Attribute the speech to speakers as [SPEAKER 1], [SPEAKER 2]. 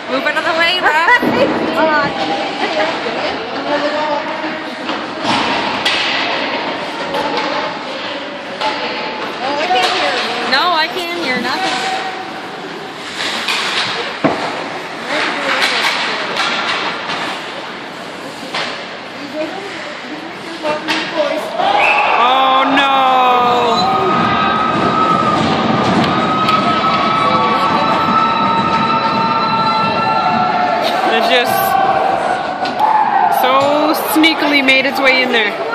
[SPEAKER 1] Move out of the way, Rob. No, I can't hear nothing. Oh no! It just so sneakily made its way in there.